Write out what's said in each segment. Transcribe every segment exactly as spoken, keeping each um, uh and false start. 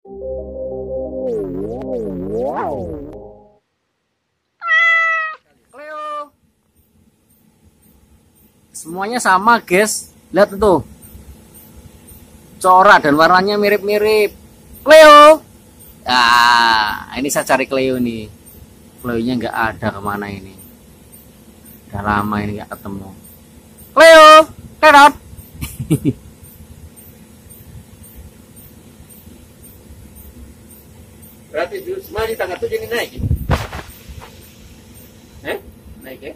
Cleo. Semuanya sama, guys. Lihat itu. Corak dan warnanya mirip-mirip. Cleo. Ah, ini saya cari Cleo nih. Cleo-nya nggak ada, kemana ini? Udah lama ini nggak ketemu. Cleo, Carrot. Berarti semua di tanggal tujuh ini naik. Eh? Naik ya?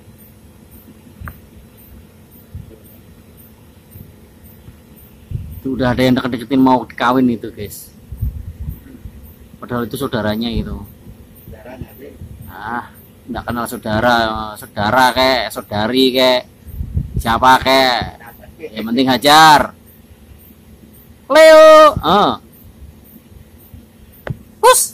Itu udah ada yang deket-deketin mau kawin itu, guys. Padahal itu saudaranya itu. Ah, nggak kenal saudara, saudara kek, saudari kek, siapa kek, yang penting hajar. Cleo, ah, pus.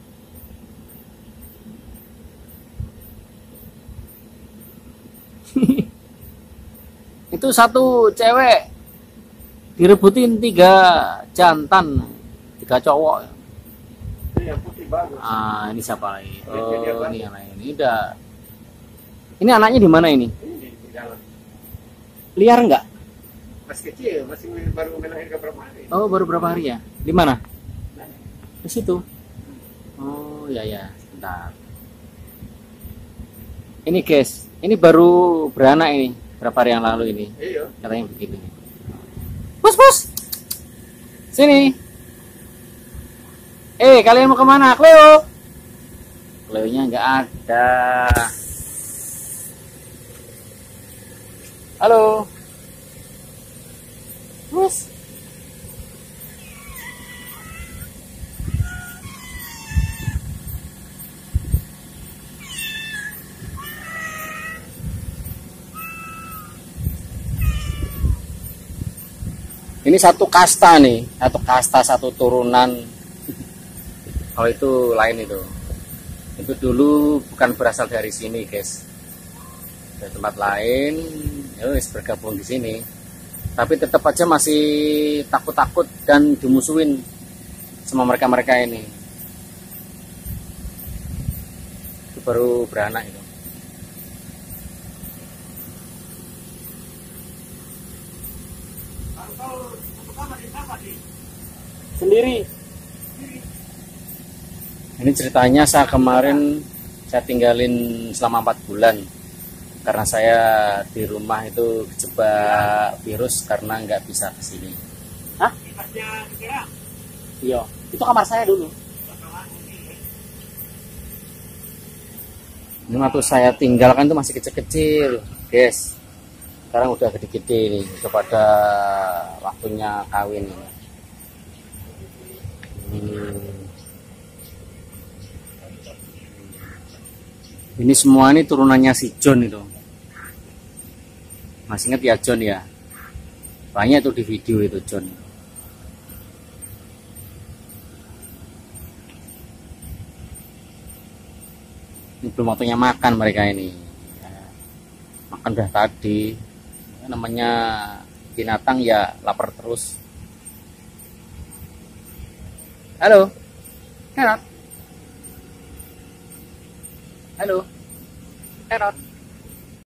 Itu satu cewek direbutin tiga jantan, tiga cowok. Yang putih bagus. Ah, ini siapa lagi? Oh, ini yang lain. Ini udah. Ini anaknya di mana ini? Ini di dalam. Liar nggak? Masih kecil, masih baru melahirkan berapa hari. Oh, baru berapa hari ya? Di mana? Di situ. Oh, ya ya, sebentar. Ini guys, ini baru beranak ini. Berapa hari yang lalu ini? Iya. Katanya begini. Bos, bos. Sini. Eh, kalian mau kemana? Cleo. Cleo-nya nggak ada. Halo. Bos. Ini satu kasta nih, satu kasta, satu turunan. Kalau itu lain itu. Itu dulu bukan berasal dari sini, guys. Dari tempat lain, ya wis bergabung di sini. Tapi tetap aja masih takut-takut dan dimusuhin sama mereka-mereka ini. Itu baru beranak itu. Sendiri. Ini ceritanya saya kemarin saya tinggalin selama empat bulan karena saya di rumah itu kejebak virus karena nggak bisa ke sini. Hah? Iya, itu kamar saya dulu. Ini waktu saya tinggalkan itu masih kecil-kecil, guys. Sekarang udah gede-gede nih, kepada waktunya kawin ini. Hmm. Ini semua ini turunannya si John itu. Masih ingat ya John ya? Banyak tuh di video itu John. Ini belum waktunya makan mereka ini. Makan udah tadi. Namanya binatang ya lapar terus. Halo. Carrot. Halo. Carrot.